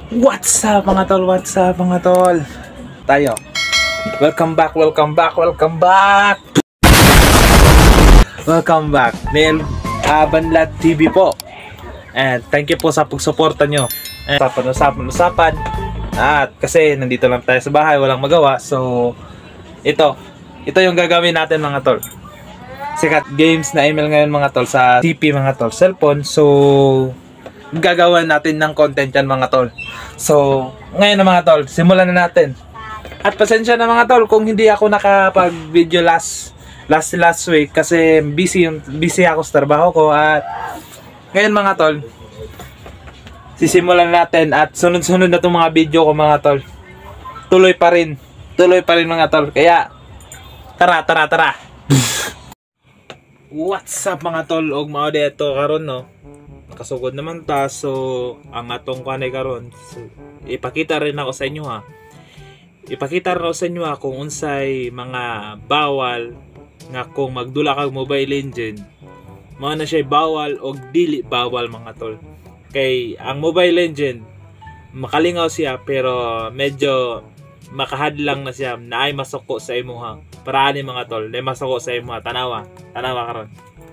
What's up mga tol? What's up mga tol? Tayo. Welcome back. Nel Banlat TV po. And thank you po sa pagsuporta nyo. And usapan. At kasi nandito lang tayo sa bahay, walang magawa. So, ito yung gagawin natin mga tol. Sikat games na email ngayon mga tol sa TP mga tol, cellphone. So, gagawa natin ng content yan mga tol. So, ngayon na mga tol, simulan na natin. At pasensya na mga tol kung hindi ako nakapag-video last week kasi busy ako sa trabaho ko. At ngayon mga tol, sisimulan natin at sunod-sunod na itong mga video ko mga tol. Tuloy pa rin mga tol. Kaya tara. What's up mga tol? Og mao dito karon no. Nakasugod naman ta, so ang atong kanay karon. So, ipakita rin ako sa inyo ha. Kung unsay mga bawal nga kung magdula kag Mobile Legend. Mao na siya bawal og dili bawal mga tol. Kay ang Mobile Legend makalingaw siya pero medyo makahadlang na siya na ay masuko sa imuha. Para ani mga tol, na masuko sa imuha. Tanawa karon.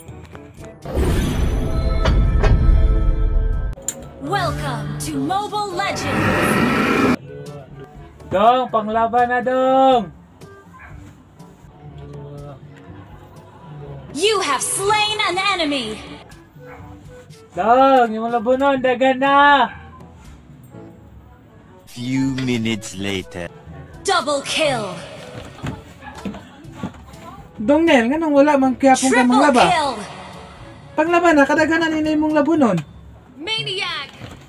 Welcome to Mobile Legends. Dong, panglaban na dong. You have slain an enemy. Dong, yung labunon dagan na. Few minutes later. Double kill. Dong Nel, nganong wala man kaya pong Triple manglaba? kill. Panglaban na kadaghanan ni mong labunon. Maniac.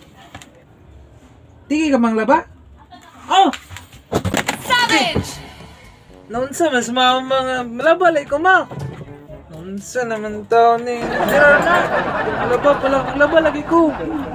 Tigi ka manglaba? Oh! Savage. Naunsa mas mga malabalay ko ma. Naunsa naman tao ni Gerard na. Laba lagi ko.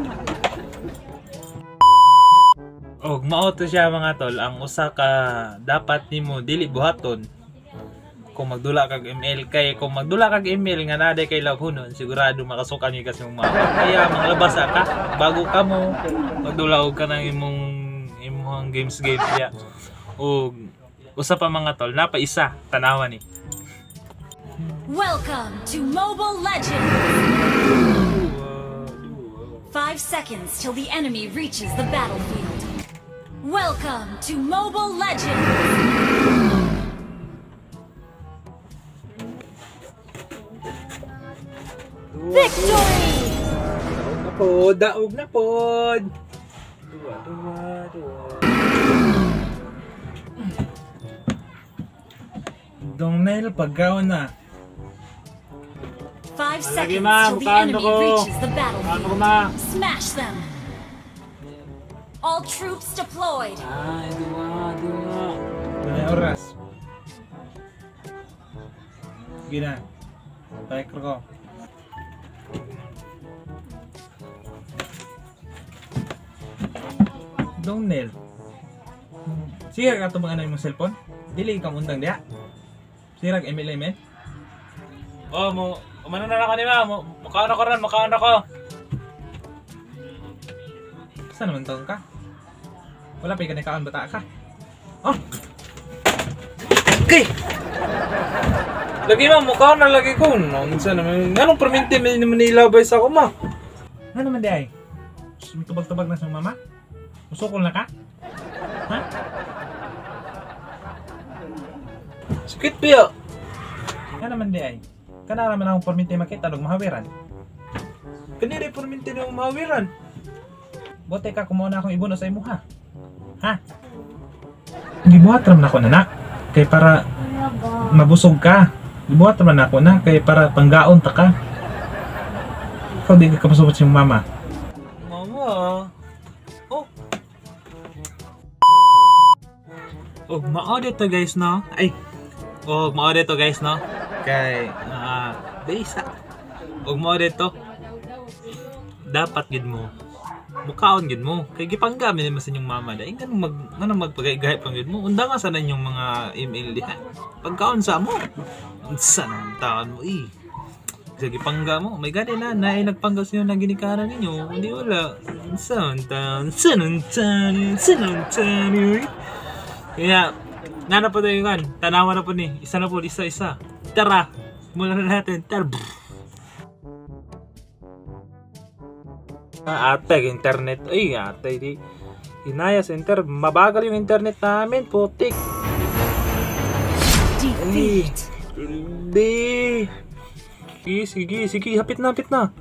Og mao to siya mga tol, ang usa ka dapat nimo dili buhaton. Kung magdula kag email kay kung magdula kag email nga naday kay labunon, sigurado makasukan ni kasi mga kaya manglabas ka bago ka mo magdula og kanang imong games ya. Og usa pa mga tol, napaisa tanawa ni. Welcome to Mobile Legends. 5 seconds till the enemy reaches the battlefield. Welcome to Mobile Legends. Victory! Daog na pod. Dua. Dong Nel, pagkaon na. 5 seconds ma'am, till the kaano enemy ko? reaches the Kaano ko, battlefield. ma'am? Smash them! All troops deployed. Ay, dua. Dua oras. Gina. Tayo ko. Dong Nel. Sige ka ito mga mong cellphone? Dili ka mundang diya? Sirag email. Oh, umano na ako ni ma. Makaano ko. Saan naman taon ka? Wala pa ikanikaon bata ka? Oh! Okay! Lagi ma, mukha na lagi ko. Saan naman? Anong perminti manilabay sa ako ma? Ano naman di ay? Tubag-tubag na sa mama? Musukol na ka? Ha? Sakit piya! Ano naman di ay? Kanara man akong perminti makita ng mahawiran. Kanira perminti ng mahawiran. Bote ka kumuha na akong ibuno sa imo ha? Ha? Gibuhat naman ako na kay para mabusog ka. Gibuhat naman ako na kay para panggaon ta ka. Ikaw di ka kapasubot sa mama. Mama? Oh, mao dito guys no. Mao dito guys no. Kay basa. Mao dito. Dapat gid mo. Mukaon gid mo. Kay gipanggamin mo sa inyong mama da. Ngano magpagay-gay pang gid mo. Unda nga sana inyong mga email diha. Pagkaon sa mo. Unsa nang taon mo Sige pangga mo. May gani na nagpangga sa inyo na ginikaran ninyo. Hindi wala. Santan. Kaya nga na po tayo kan. Tanawa na po ni. Isa na po. Isa. Tara. Mula na natin. Tara. Ate, internet. Ay, ate. Di. Inaya sa internet. Mabagal yung internet namin. Putik. Defeat. Hindi. Sige. Hapit na.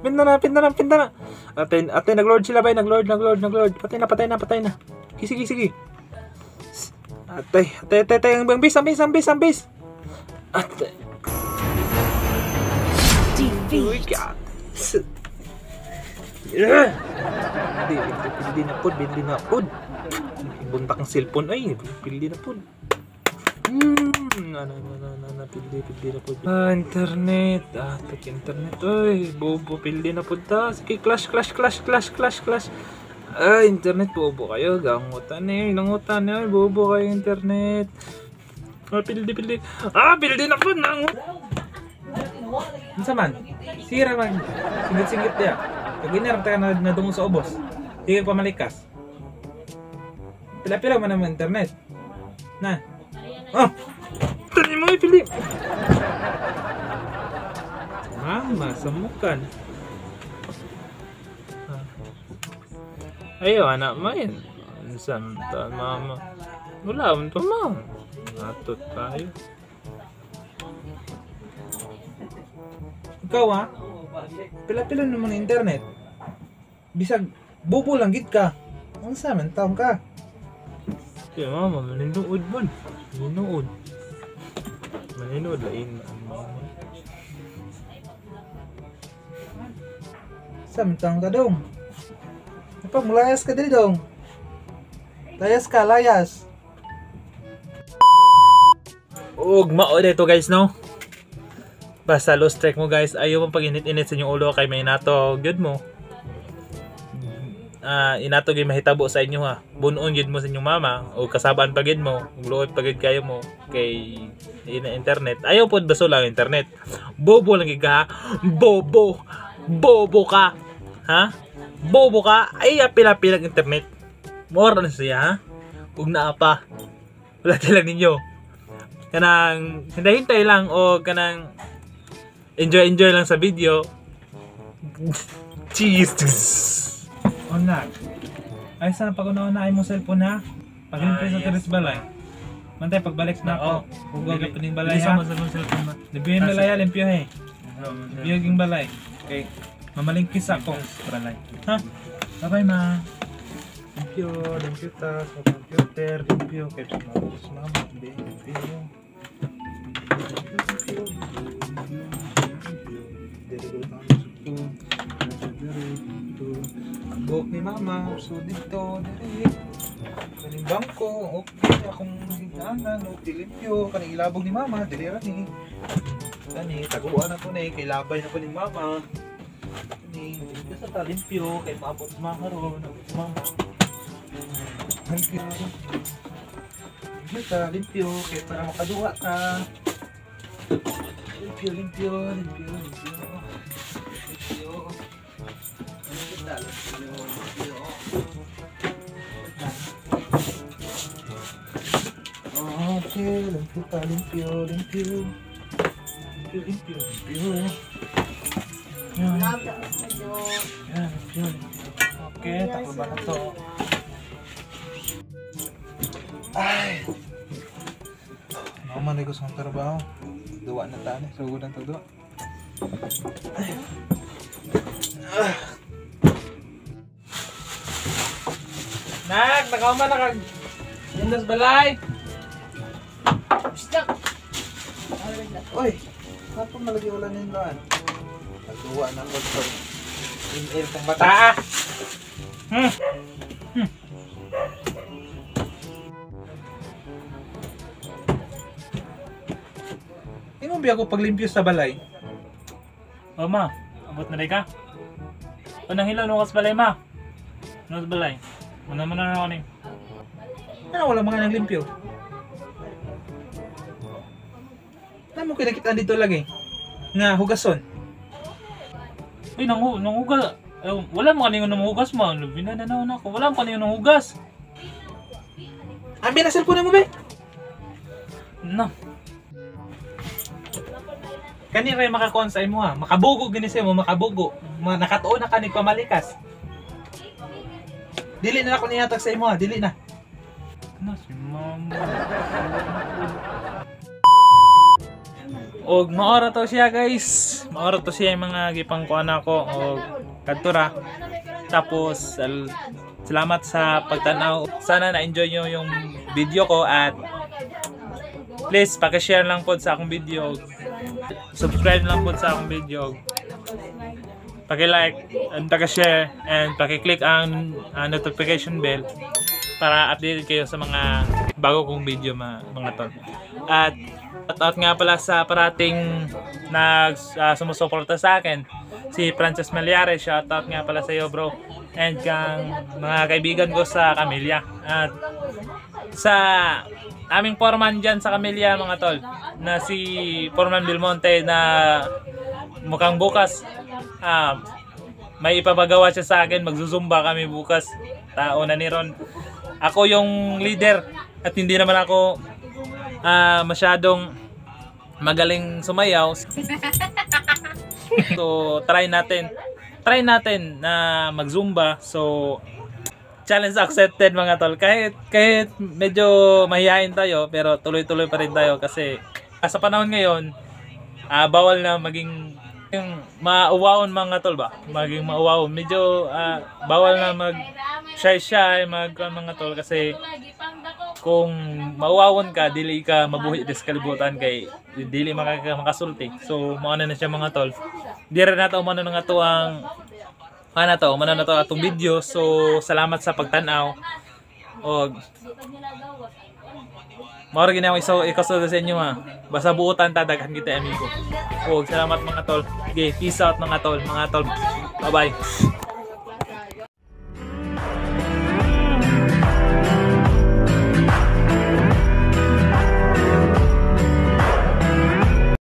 Ate, nag-lord sila ba? Nag-lord. Patay na. Sige. Ate, ang base. Ate. Defeat. Bindi na pod. Buntak ang cellphone. Ay, pildi na pod. Pildi na pod. Internet. Internet. Ay, bobo, pildi na pod ta. Sige, clash. Internet, bobo kayo. Langutan eh. Bobo kayo, internet. Pildi. Pildi na pod. Ano man? Sira man. Singit ya. Pag inarap ka na dungo sa ubos. Hindi ka pamalikas. Pila-pila man naman internet. Na. Oh! Tani mo ipili. Mama, samukan. Ayo, anak main. Santa, mama. Wala, unto mama. Atot tayo. Ikaw ha? Pila-pila naman ang internet. Bisag, bobo lang gid ka. Ang saman taong ka. Kaya mama, maninood man. Maninood lain ang mama. Saman taong ka dong. Napag mulayas ka dili dong. Layas. Mao dito guys no. Basta low strike mo guys, ayaw mong pag-init-init sa inyong ulo kay may inato good mo. Inato gyud mahitabo sa inyo ha. Bunon gyud mo sa inyong mama o kasabaan pagid mo, luod pagid kayo mo kay internet. Ayaw pod baso lang internet. Bobo lang gyud ka ha. Bobo ka. Ha? Bobo ka. Ay pila-pilang internet. More na siya ha. Ug naa pa. Wala lang ninyo. Kanang hintay lang o kanang enjoy lang sa video. Cheese. Ona. Ay sana pag una ay mo cellphone ha. Pag limpyo sa teres balay. Mantay pagbalik na ako. Ugog ka pining balay ha. Sa cellphone ba. Limpyo yung balay limpyo he. Limpyo yung balay. Okay. Mamalingkis ako. Balay. Ha? Bye ma. Limpyo ta sa computer. Limpyo kay mama. Limpyo. Buhok ni mama, so dito, diri. Kaning bangko, okay, akong higdanan, okay, limpyo. Kaning ilabog ni mama, dili ra ni. Kani, taguan ako na kay labay na po ni mama. Kani, limpyo sa ta, limpyo, kay maabot sa mga karon, mama. Limpyo. Limpyo ta, limpyo, kay para makaduwa ka. Limpyo. Okay, limpyo. Yan, limpyo. Okay, takbo ba na to? Ay! Mama, ko sa trabaho. Duwa na tani, sugod ang tagduwa. Nak, nakauman na kag Indas balay. Stop. Oy, kapo malagi wala nin daan. Nagduwa na ko to. In-air kang bata. Imo biya ko paglimpyo sa balay. O ma, abot na rin ka? O nang hilaw nung kas balay ma? Nung kas balay? Muna na ako ning. Ano wala mga naglimpyo? Ano mo kinakitaan dito lagi? Nga hugason. Ay, nangugas. Wala mo kanino nangugas mo. Binananaw na ako. Wala mo kanino nangugas. Ambil na cellphone mo, be. Na. Kani ray makakuan sa imo ha. Makabugo gini sa imo, makabugo. Nakatuon na kanig pamalikas. Dili na ako nihatag sa imo ha, dili na. Na si mama. Og maora to siya guys. Maora to siya yung mga gipang kuan ako og kadtura. Tapos salamat sa pagtanaw. Sana na-enjoy nyo yung video ko at please paki-share lang po sa akong video. Subscribe lang po sa akong video. Paki-like and paki-share and paki-click ang notification bell para updated kayo sa mga bago kong video mga tol. At nga pala sa parating sumusuporta sa akin, si Francis Meliare, shoutout nga pala sa iyo bro. And kang mga kaibigan ko sa Camellia. At sa aming foreman dyan sa Camellia mga tol, na si Foreman Belmonte na mukhang bukas may ipapagawa siya sa akin. Magzuzumba kami bukas. Tao na ni Ron. Ako yung leader at hindi naman ako masyadong magaling sumayaw. So try natin na magzumba. So challenge accepted mga tol. Kahit medyo mahihain tayo pero tuloy-tuloy pa rin tayo kasi sa panahon ngayon bawal na maging yung mauwaon mga tol ba? Maging mauwaon. Medyo bawal na mag shy mga tol kasi kung mauwaon ka, dili ka mabuhi des kalibutan kay dili makasulti. So mao na siya mga tol. Di rin nato umano nga to ang umano na to atong video. So salamat sa pagtanaw. Og mao ra ginawa ikaso sa inyo ha. Basta buutan ta daghan kita amigo. Og salamat mga tol. Okay, peace out mga tol. Bye bye.